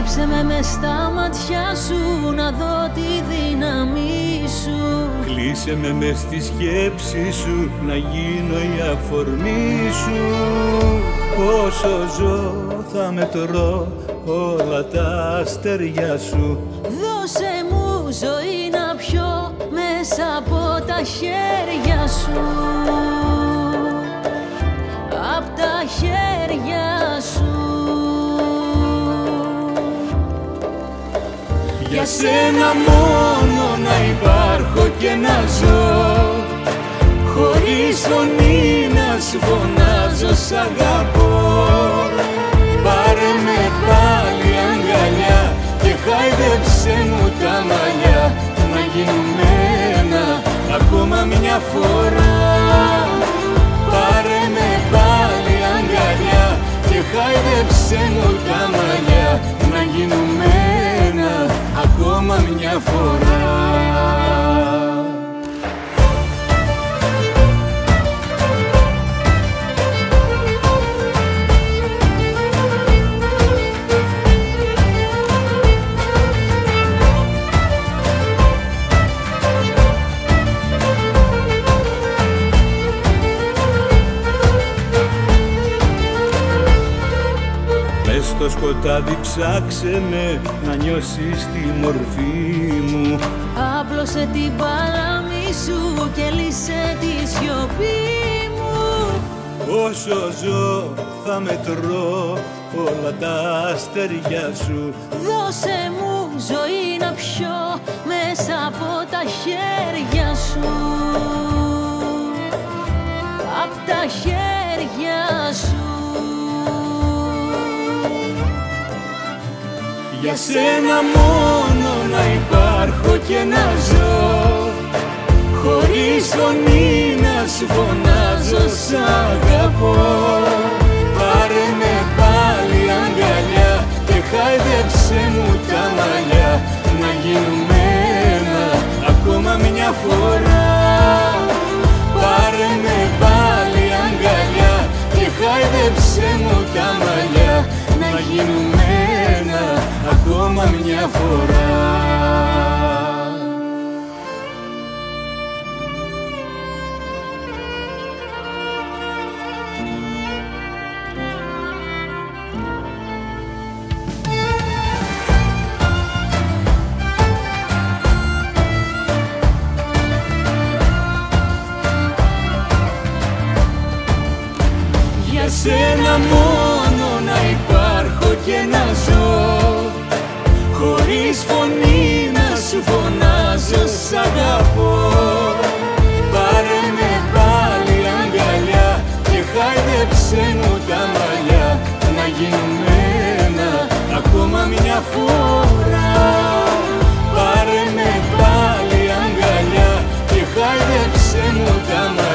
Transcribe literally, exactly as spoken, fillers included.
Κρύψε με μες στα μάτια σου, να δω τη δύναμή σου. Κλείσε με μες στη σκέψη σου, να γίνω η αφορμή σου. Όσο ζω θα μετρώ όλα τα αστέρια σου. Δώσε μου ζωή να πιω μέσα από τα χέρια σου, απ' τα χέρια σου. Για σένα μόνο να υπάρχω και να ζω, χωρίς φωνή να σου φωνάζω σ' αγαπώ. Πάρε με πάλι αγκαλιά και χάιδεψε μου τα μαλλιά, να γίνουμε ένα ακόμα μια φορά. Πάρε με πάλι αγκαλιά και χάιδεψε μου τα μαλλιά, να γίνουμε ένα ακόμα μια φορά. Μες στο σκοτάδι ψάξε με, να νιώσεις τη μορφή μου. Άπλωσε την παλάμη σου και λύσε τη σιωπή μου. Όσο ζω θα μετρώ όλα τα αστέρια σου. Δώσε μου ζωή να πιω μέσα από τα χέρια σου, απ' τα χέρια σου. Για σένα μόνο να υπάρχω και να ζω, χωρίς φωνή να σου φωνάζω σ' αγαπώ. Πάρε με πάλι αγκαλιά και χάιδεψε μου τα μαλλιά, να γίνουμε ένα ακόμα μια φορά. Πάρε με πάλι αγκαλιά και χάιδεψε μου τα μαλλιά, να γίνουμε ένα ακόμα μια φορά. Για σένα μόνο να υπάρχω και να ζω, χωρίς φωνή να σου φωνάζω σ' αγαπώ. Πάρε με πάλι αγκαλιά και χάιδεψε μου τα μαλλιά, να γίνουμε ένα ακόμα μια φορά. Πάρε με πάλι αγκαλιά και χάιδεψε μου τα μαλλιά,